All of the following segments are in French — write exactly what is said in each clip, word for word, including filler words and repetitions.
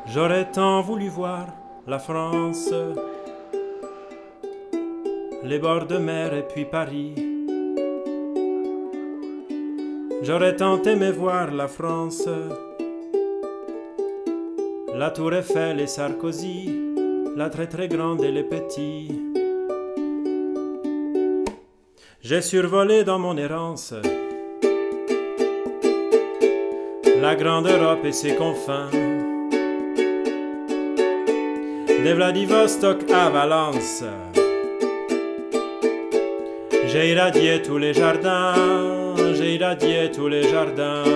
J'aurais tant voulu voir la France, les bords de mer et puis Paris. J'aurais tant aimé voir la France, la Tour Eiffel et Sarkozy, la très très grande et les petits. J'ai survolé dans mon errance la grande Europe et ses confins, de Vladivostok à Valence. J'ai irradié tous les jardins, j'ai irradié tous les jardins.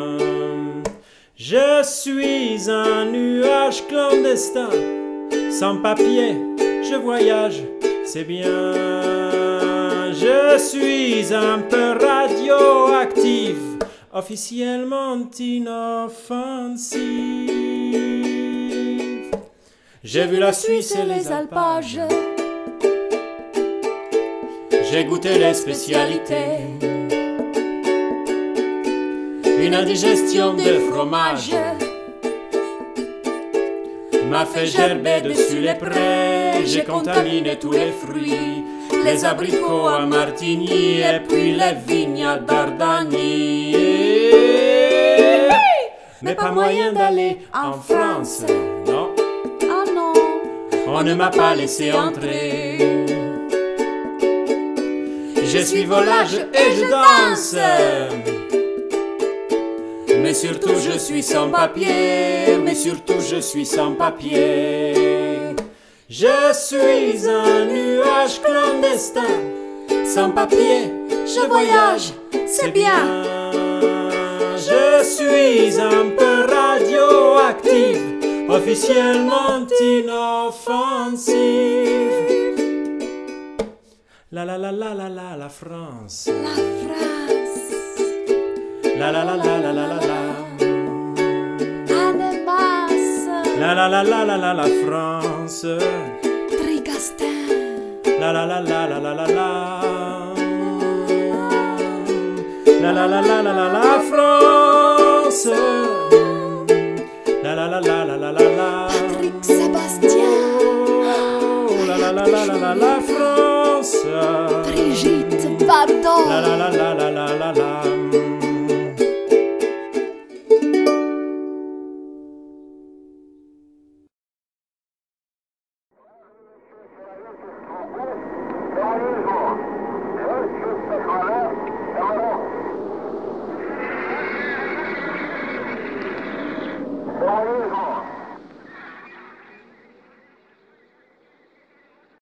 Je suis un nuage clandestin, sans papier, je voyage, c'est bien. Je suis un peu radioactif, officiellement inoffensif. J'ai vu la Suisse et les alpages, j'ai goûté les spécialités. Une indigestion de fromage m'a fait gerber dessus les prés. J'ai contaminé tous les fruits, les abricots à Martigny et puis les vignes à Dardanie. Mais pas moyen d'aller en France, non. Ah non, On ne m'a pas laissé entrer. Je suis volage et je danse, mais surtout je suis sans papier, mais surtout je suis sans papier. Je suis un nuage clandestin, sans papier, je voyage, c'est bien. Je suis un peu radioactif, officiellement inoffensif. La la la la la la la France. la France, La la la la la la la la. Annemasse, La la la la la la la France. Tricastin, La la la la la la la la. La la la la la la la France. La la la la la la la la. Patrick Sébastien, La la la la la la la France. Brigitte Bardot. La la la la la la la la.